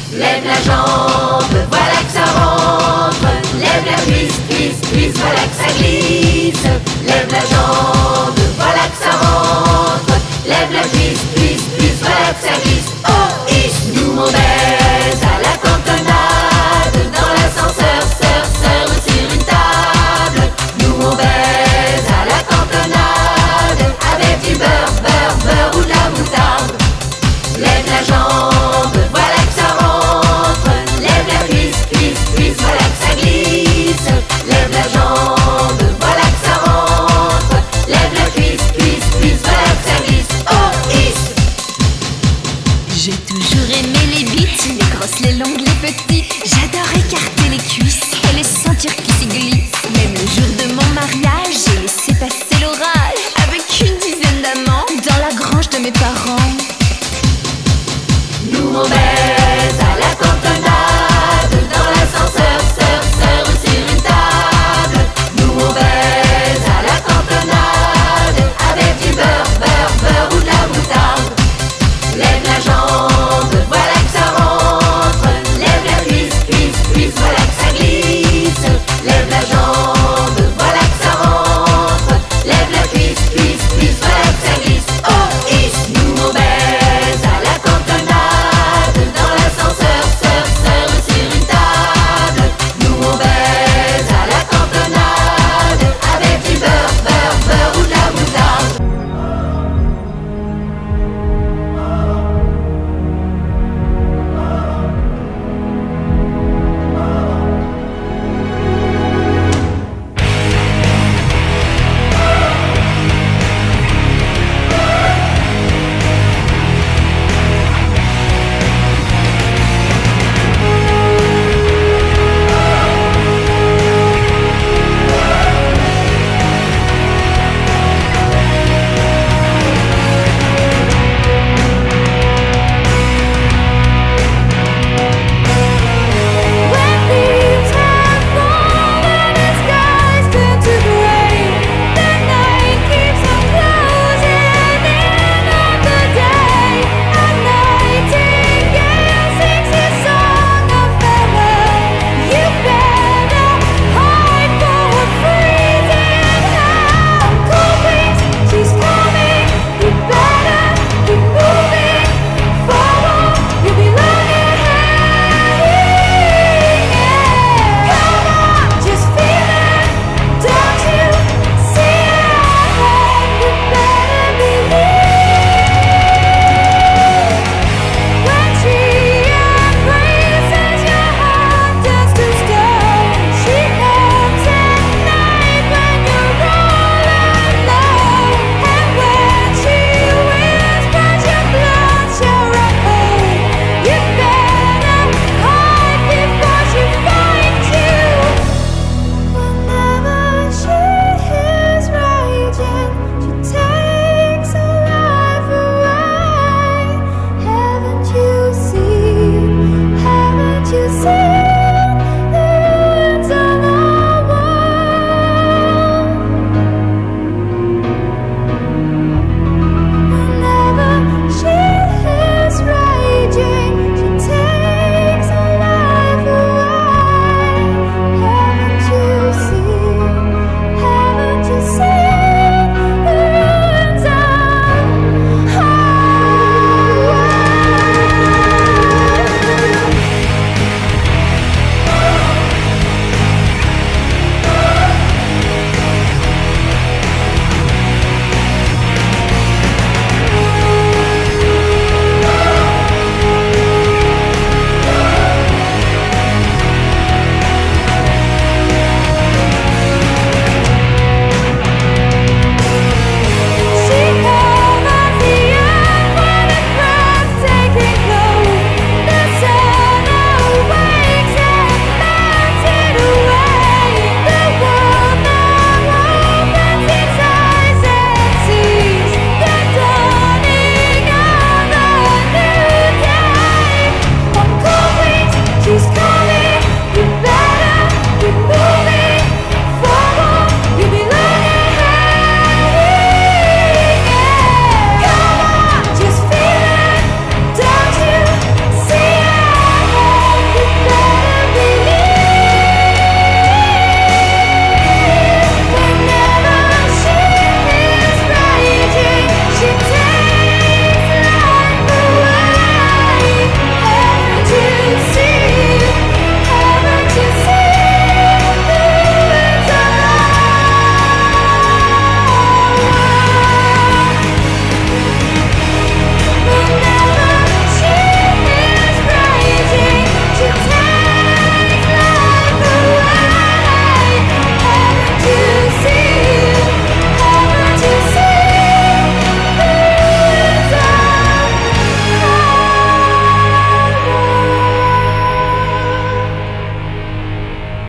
Lève la jambe, voilà que ça rentre. Lève la cuisse, cuisse, cuisse, voilà que ça glisse. Lève la jambe, voilà que ça rentre. Lève la cuisse, cuisse, cuisse, voilà que ça glisse. Oh, is, nous on baise à la cantonade. Dans l'ascenseur, sœur, sœur ou sur une table. Nous on baise à la cantonade. Avec du beurre, beurre, beurre ou de la moutarde. Lève la jambe, voilà que ça rentre. Lève la cuisse, cuisse, cuisse, voilà que ça glisse. Lève la jambe, voilà que ça rentre. Lève la cuisse, cuisse, cuisse, voilà que ça glisse. Oh, is. J'ai toujours aimé les bites, les grosses, les longues, les petites.